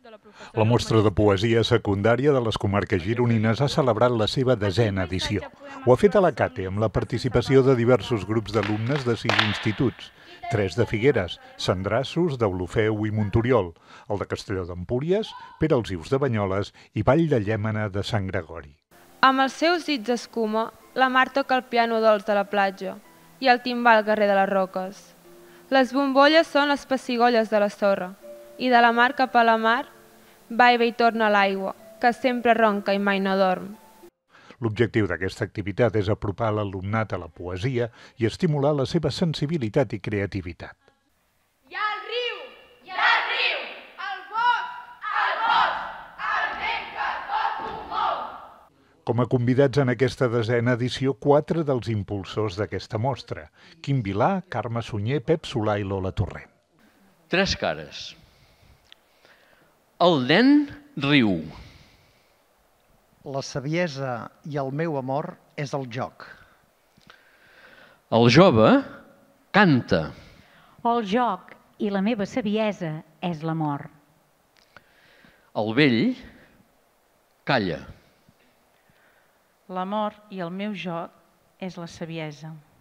La mostra de poesia secundària de les comarques gironines ha celebrat la seva 10a edició. Ho ha fet a la CATE amb la participació de diversos grups d'alumnes de 6 instituts, 3 de Figueres, Sandrassos, d'Olofeu i Montoriol, el de Castelló d'Empúries, Pere els Ius de Banyoles i Vall de Llémena de Sant Gregori. Amb els seus dits d'escuma, la Mar toca el piano dolç de la platja i el timbal guerrer de les roques. Les bombolles són les pessigolles de la sorra i de la mar cap a la mar va i ve i torna l'aigua, que sempre ronca i mai no dorm. L'objectiu d'aquesta activitat és apropar l'alumnat a la poesia i estimular la seva sensibilitat i creativitat. Hi ha el riu, el bosc, el vent que tot ho mou. Com a convidats en aquesta 10a edició, 4 dels impulsors d'aquesta mostra: Quim Vilà, Carme Sunyer, Pep Solà i Lola Torrent. 3 cares. El nen riu. La saviesa i el meu amor és el joc. El jove canta. El joc i la meva saviesa és l'amor. El vell calla. L'amor i el meu joc és la saviesa.